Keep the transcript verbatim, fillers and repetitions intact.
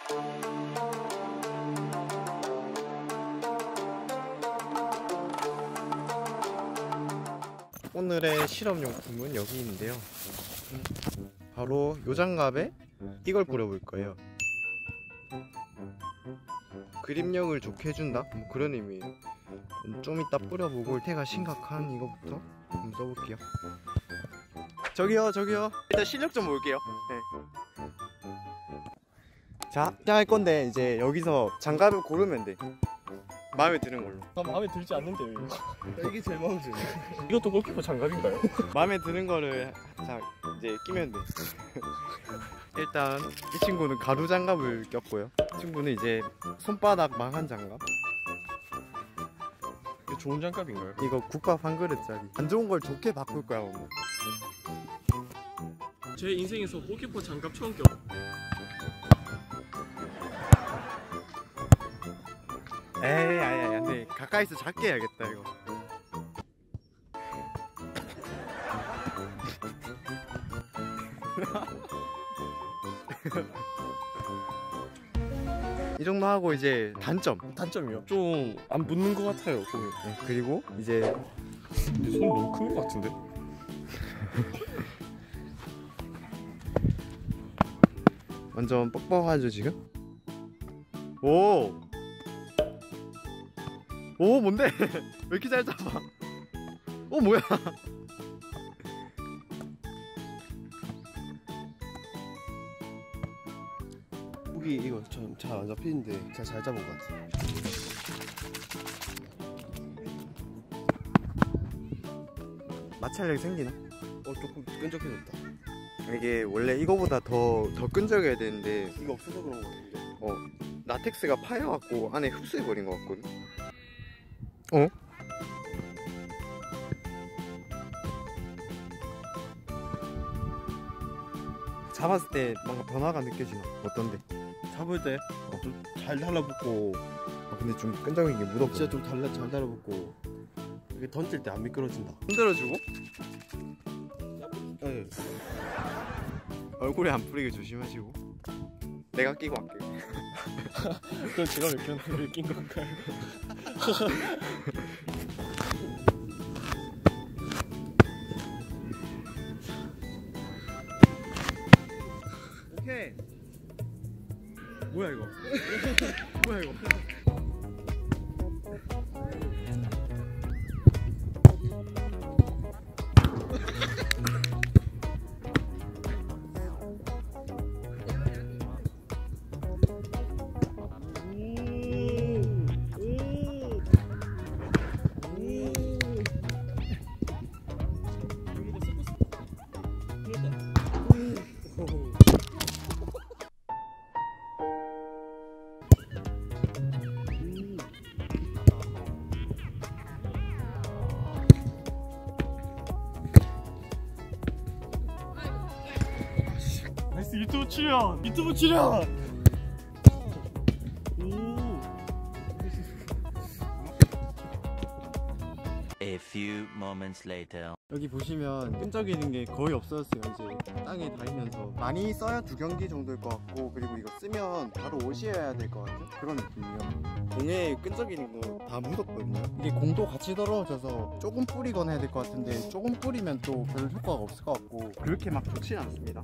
오늘의 실험용품은 여기 있는데요. 바로 요 장갑에 이걸 뿌려볼 거예요. 그립력을 좋게 해준다? 뭐 그런 의미예요. 좀 이따 뿌려보고 태가 심각한 이거부터 한번 써볼게요. 저기요 저기요, 일단 실력 좀 볼게요. 네. 자, 할 건데 이제 여기서 장갑을 고르면 돼. 마음에 드는 걸로. 아, 마음에 들지 않는데요 이거. 이게 제일 마음에 드네. 이것도 골키퍼 장갑인가요? 마음에 드는 거를 자 이제 끼면 돼. 일단 이 친구는 가루 장갑을 꼈고요. 이 친구는 이제 손바닥 망한 장갑. 이거 좋은 장갑인가요? 이거 국밥 한 그릇짜리. 안 좋은 걸 좋게 바꿀 거야 오늘. 제 인생에서 골키퍼 장갑 처음 껴. 에이 아야 안돼. 가까이서 작게 해야겠다 이거. 이 정도 하고 이제 단점. 단점이요? 좀 안 붙는 것 같아요 거기. 네, 그리고 이제 근데 손 너무 큰 것 같은데? 완전 뻑뻑하죠 지금? 오! 오 뭔데? 왜 이렇게 잘 잡아? 오 뭐야? 고기 이거 좀 잘 안 잡히는데 진짜 잘 잡은 것 같아. 마찰력이 생기나? 어 조금 끈적해졌다. 이게 원래 이거보다 더, 더 끈적여야 되는데 이거 없어서 그런 것 같은데. 어 라텍스가 파여갖고 안에 흡수해버린 것 같거든? 어? 잡았을 때 뭔가 변화가 느껴지나? 어떤데? 잡을 때 좀 잘 달라붙고. 아, 근데 좀 끈적이게 묻어버려. 진짜 좀 달라 잘 달라붙고. 이게 던질 때 안 미끄러진다. 흔들어주고 네. 얼굴에 안 뿌리게 조심하시고. 내가 끼고 할게. 그럼 제가 몇 개 낀 건가요? 오케이. 뭐야 이거? 뭐야 이거? 나이스 유튜브 출연! 유튜브 출연! A few moments later. 여기 보시면 끈적이는 게 거의 없어졌어요. 이제 땅에 닿으면서 많이 써야 두 경기 정도일 것 같고, 그리고 이거 쓰면 바로 옷이어야 될 것 같은 그런 느낌이에요. 공에 끈적이는 거 다 묻었거든요. 이게 공도 같이 더러워져서 조금 뿌리거나 해야 될 것 같은데 조금 뿌리면 또 별 효과가 없을 것 같고 그렇게 막 좋진 않습니다.